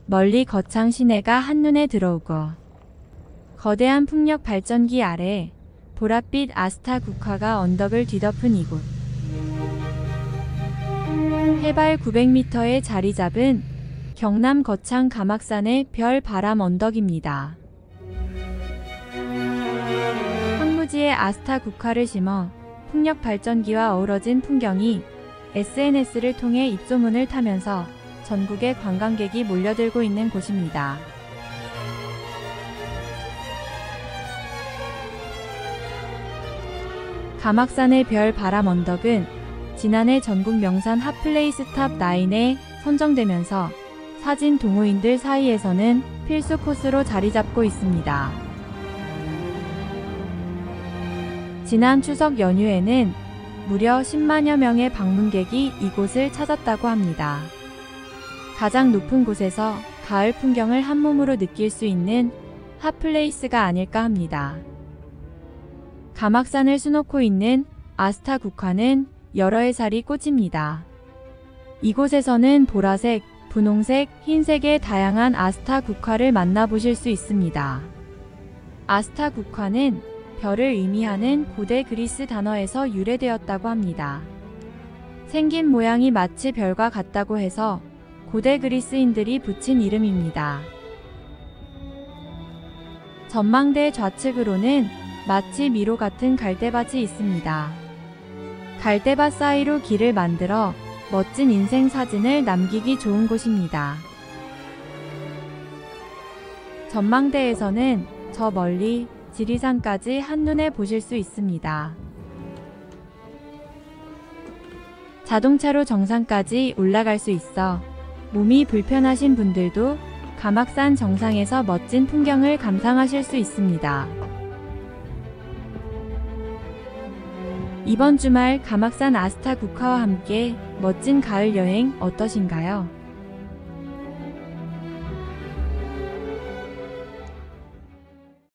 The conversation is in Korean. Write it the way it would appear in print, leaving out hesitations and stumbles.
멀리 거창 시내가 한눈에 들어오고 거대한 풍력 발전기 아래 보랏빛 아스타 국화가 언덕을 뒤덮은 이곳. 해발 900m에 자리 잡은 경남 거창 가막산의 별 바람 언덕입니다. 황무지에 아스타 국화를 심어 풍력 발전기와 어우러진 풍경이 SNS를 통해 입소문을 타면서 전국에 관광객이 몰려들고 있는 곳입니다. 가막산의 별 바람 언덕은 지난해 전국 명산 핫플레이스 탑 9에 선정되면서 사진 동호인들 사이에서는 필수 코스로 자리 잡고 있습니다. 지난 추석 연휴에는 무려 10만여 명의 방문객이 이곳을 찾았다고 합니다. 가장 높은 곳에서 가을 풍경을 한몸으로 느낄 수 있는 핫플레이스가 아닐까 합니다. 가막산을 수놓고 있는 아스타 국화는 여러 해살이 꽃입니다. 이곳에서는 보라색, 분홍색, 흰색의 다양한 아스타 국화를 만나보실 수 있습니다. 아스타 국화는 별을 의미하는 고대 그리스 단어에서 유래되었다고 합니다. 생긴 모양이 마치 별과 같다고 해서 고대 그리스인들이 붙인 이름입니다. 전망대 좌측으로는 마치 미로 같은 갈대밭이 있습니다. 갈대밭 사이로 길을 만들어 멋진 인생 사진을 남기기 좋은 곳입니다. 전망대에서는 저 멀리 지리산까지 한눈에 보실 수 있습니다. 자동차로 정상까지 올라갈 수 있어 몸이 불편하신 분들도 가막산 정상에서 멋진 풍경을 감상하실 수 있습니다. 이번 주말 가막산 아스타 국화와 함께 멋진 가을 여행 어떠신가요?